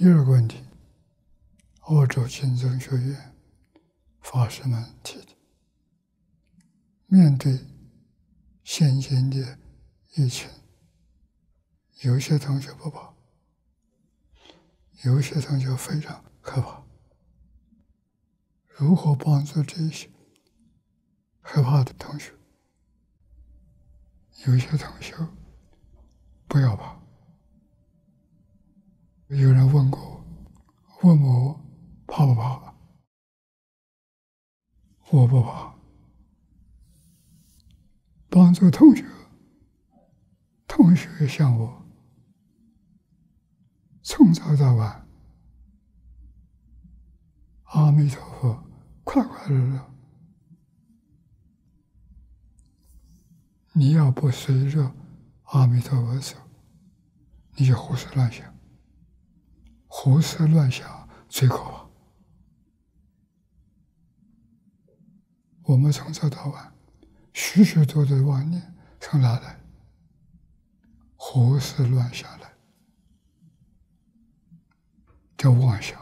第二个问题，澳洲金宗学院法师们提的，面对现今的疫情，有些同学不怕，有些同学非常害怕。如何帮助这些害怕的同学？有些同学不要怕。有人问过我，问我怕不怕？我不怕。帮助同学，同学向我从早到晚，阿弥陀佛，快快乐乐。你要不随着阿弥陀佛走，你就胡思乱想，胡思乱想最可怕。我们从早到晚，许许多多的妄念从哪来？胡思乱想来，叫妄想。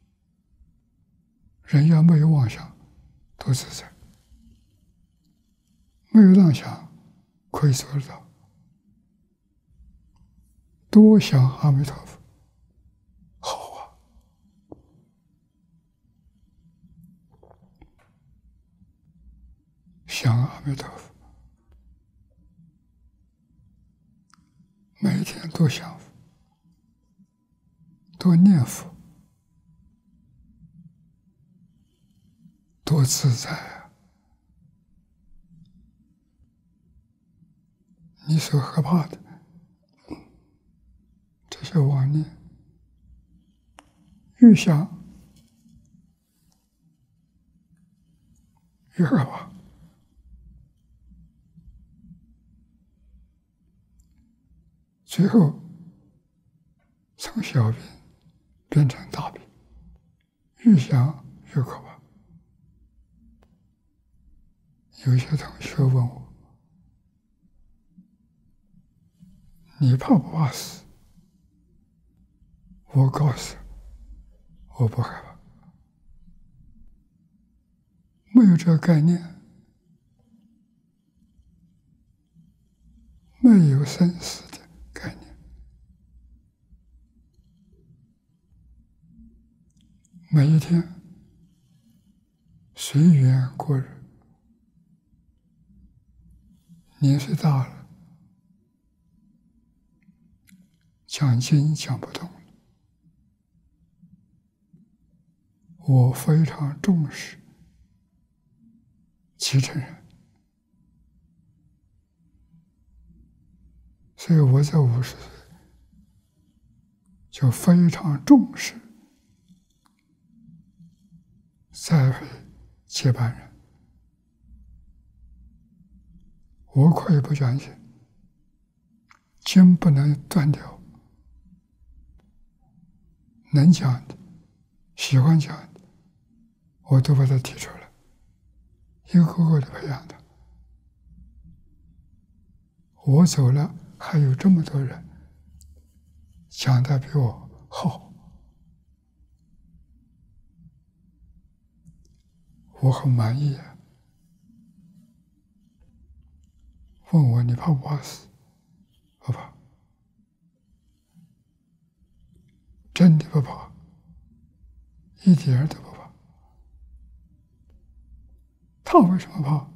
人要没有妄想，多自在；没有妄想，可以做得到。多想阿弥陀佛，好啊！想阿弥陀佛，每天多想佛，多念佛，多自在啊！你所害怕的这些妄念，越想越害怕。最后从小病变成大病，越想越可怕。有些同学问我，你怕不怕死？我告诉我不害怕，没有这个概念，没有生死的概念。每一天随缘过日，年岁大了，讲经讲不动了。我非常重视继承人，所以我在50岁就非常重视栽培接班人。我可以不讲经，经不能断掉，能讲的、喜欢讲的，我都把它提出来，一个个的培养他。我走了，还有这么多人讲的比我好，我很满意啊。问我你怕不怕死？不怕，真的不怕，一点都不怕。他为什么怕？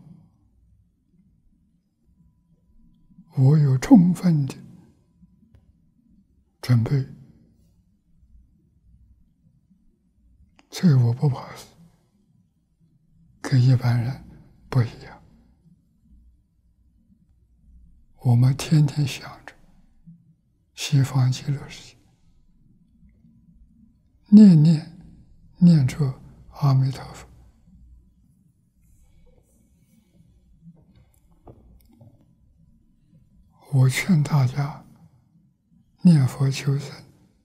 我有充分的准备，所以我不怕死，跟一般人不一样。我们天天想着西方极乐世界，念着阿弥陀佛。我劝大家念佛求生，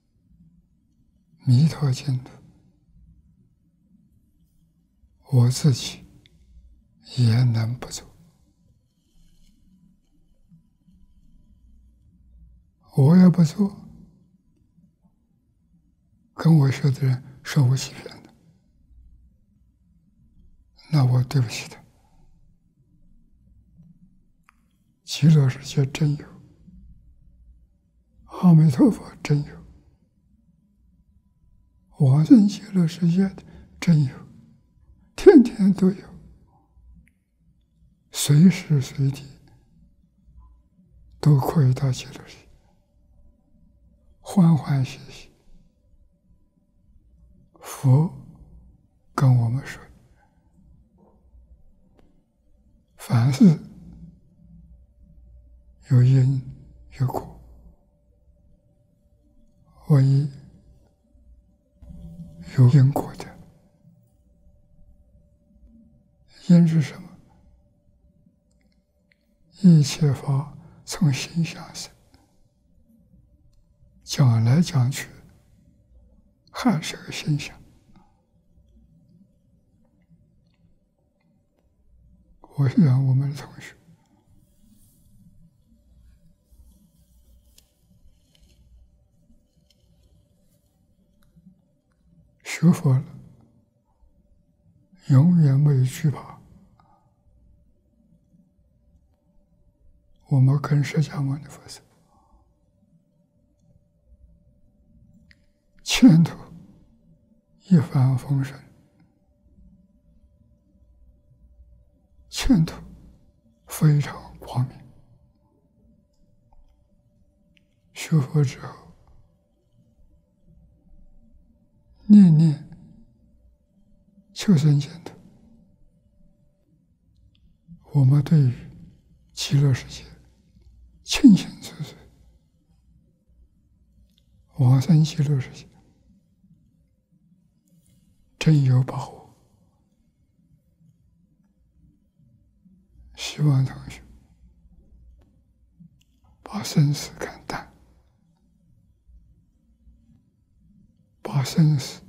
弥陀净土。我自己也能不做，我也不做， 跟我学的人说我欺骗的，那我对不起他。极乐世界真有，阿弥陀佛真有，往生极乐世界的真有，天天都有，随时随地都可以到极乐世界，欢欢喜喜。佛跟我们说，凡事有因有果，唯一有因果的。因是什么？一切法从心想生，讲来讲去还是个心想。我想我们的同学学佛了，永远没有惧怕。我们跟释迦牟尼佛说，前途一帆风顺，前途非常光明。学佛之后，念念求生净土。我们对于极乐世界清清楚楚，往生极乐世界真有把握。希望同学把生死看淡，把生死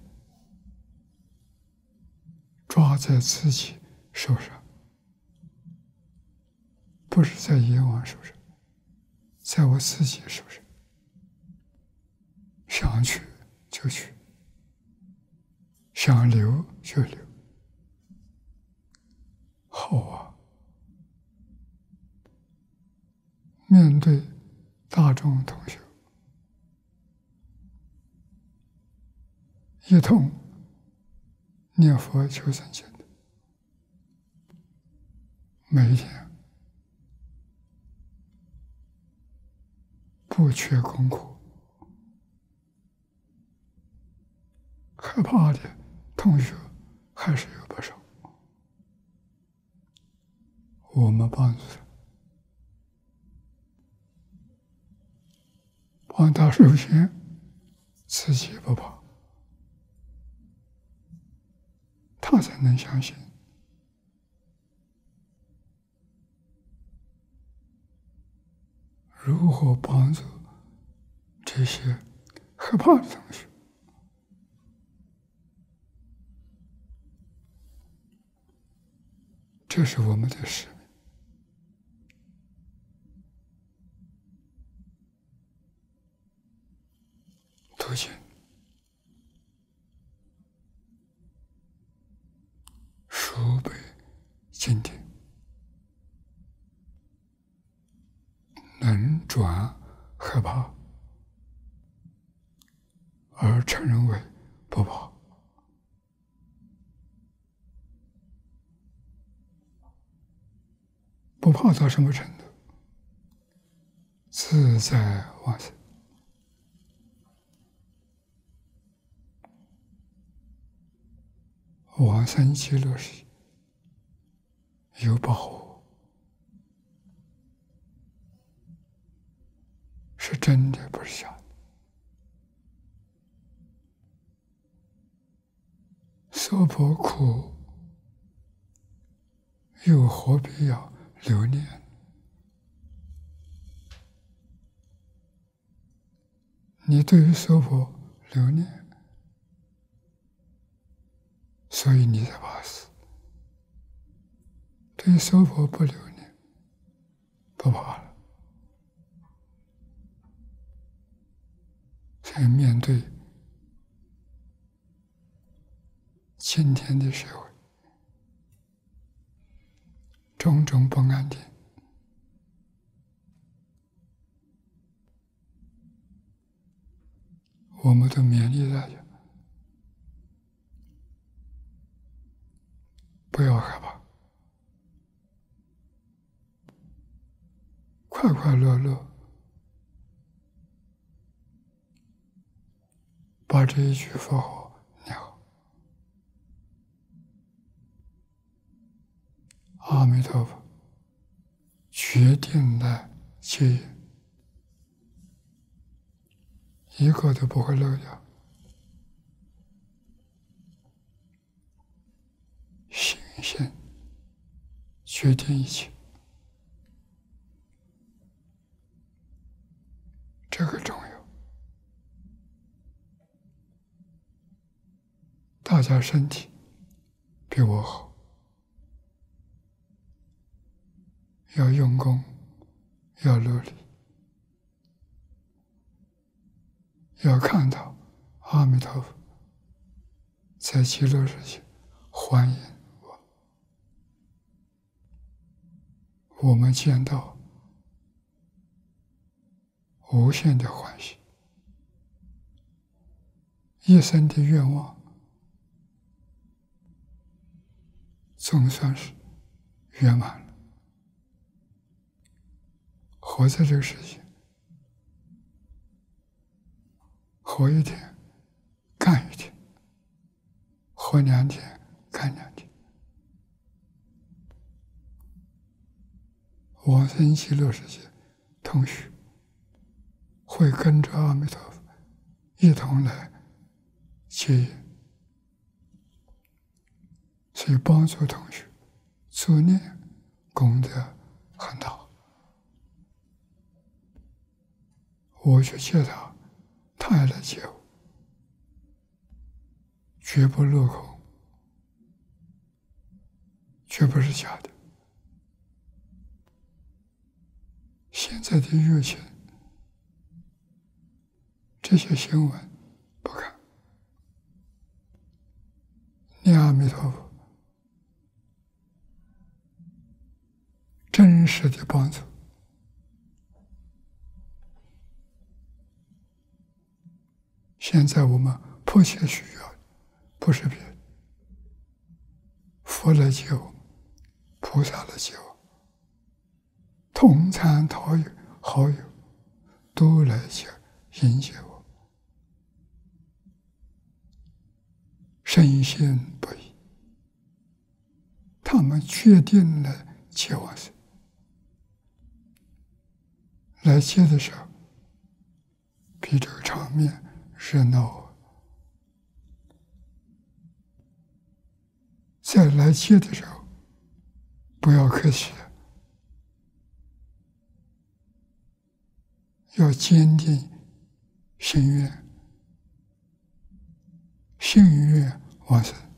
抓在自己手上，不是在阎王手上，在我自己手上。想去就去，想留就留。好啊！面对大众同学，一同念佛求生净土，每一天不缺功课。害怕的同学还是有不少，我们帮助他，帮他首先自己不怕，他才能相信。如何帮助这些害怕的同学？这是我们的使命。读经、书背经典，能转害怕而承认为不怕。不怕到什么程度？自在往生。往生极乐世界有把握，是真的，不是假的。娑婆苦，又何必要留念？你对于娑婆留念，所以你才怕死。对于娑婆不留念，不怕了。所以面对今天的社会种种不安定，我们都勉励大家不要害怕，快快乐乐把这一句佛号念好。阿弥陀佛，决定来接引，一个都不会漏掉。心决定一切，这个重要。大家身体比我好，要用功，要努力，要看到阿弥陀佛在极乐世界欢迎我们见到无限的欢喜，一生的愿望总算是圆满了。活在这个世界，活一天干一天，活2天干2天。往生极乐世界同学会跟着阿弥陀佛一同来接引，所以帮助同学助念功德很大。我去接他，他也来接我，绝不落空，绝不是假的。现在的热情，这些新闻不看，念阿弥陀佛，真实的帮助。现在我们迫切需要的不是别的，佛来接我，菩萨来接我，同参好友都来迎接我，深信不疑。他们决定来接往生，来接的时候，比这个场面热闹。在来接的时候，不要客气，要坚定心愿，信愿往生。